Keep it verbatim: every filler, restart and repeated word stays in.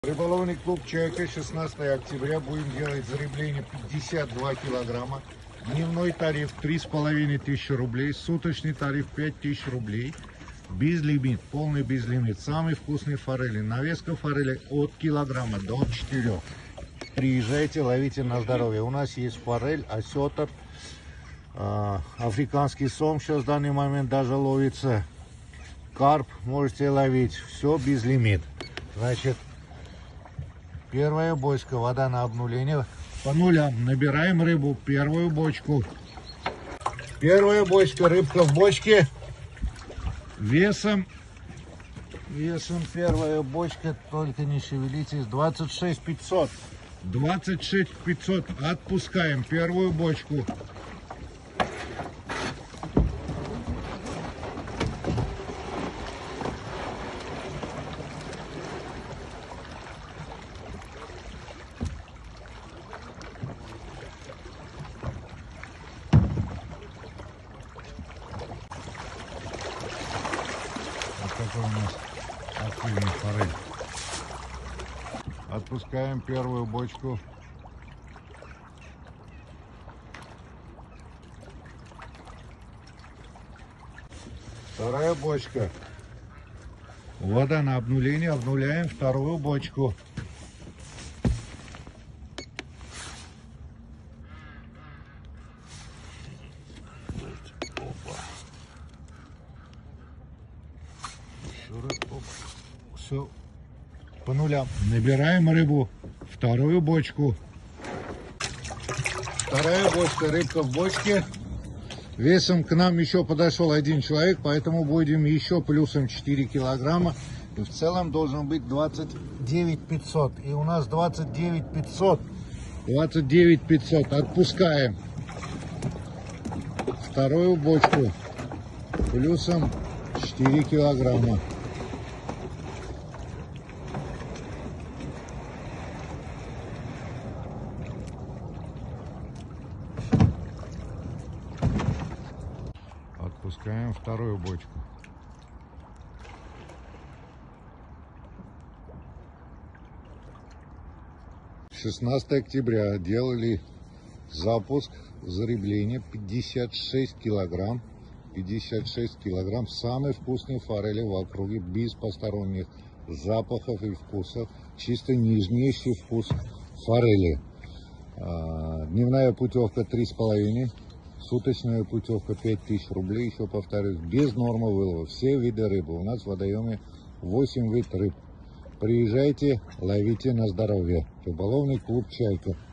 Рыболовный клуб «Чайка», шестнадцатое октября. Будем делать заребление пятьдесят два килограмма. Дневной тариф три с половиной тысячи рублей. Суточный тариф пять тысяч рублей. Безлимит, полный безлимит. Самые вкусные форели. Навеска форели от килограмма до четырех. Приезжайте, ловите на здоровье. У нас есть форель, осетр, э, африканский сом. Сейчас в данный момент даже ловится. Карп можете ловить. Все безлимит. Значит, первая бочка, вода на обнуление. По нулям набираем рыбу, первую бочку. Первая бочка, рыбка в бочке. Весом, весом первая бочка, только не шевелитесь, двадцать шесть пятьсот. двадцать шесть пятьсот. Отпускаем первую бочку. Такой у нас активный форель. Отпускаем первую бочку. Вторая бочка. Вода на обнуление. Обнуляем вторую бочку. Все по нулям. Набираем рыбу, вторую бочку. Вторая бочка, рыбка в бочке. Весом к нам еще подошел один человек, поэтому будем еще плюсом четыре килограмма. И в целом должен быть двадцать девять пятьсот. И у нас двадцать девять пятьсот. двадцать девять пятьсот. Отпускаем вторую бочку плюсом четыре килограмма. Отпускаем вторую бочку. шестнадцатое октября делали запуск заребления пятьдесят шесть килограмм. пятьдесят шесть килограмм самой вкусной форели в округе, без посторонних запахов и вкусов. Чисто нежнейший вкус форели. Дневная путевка три с половиной. Суточная путевка пять тысяч рублей, еще повторюсь, без нормы вылова. Все виды рыбы. У нас в водоеме восемь видов рыб. Приезжайте, ловите на здоровье. Рыболовный клуб «Чайка».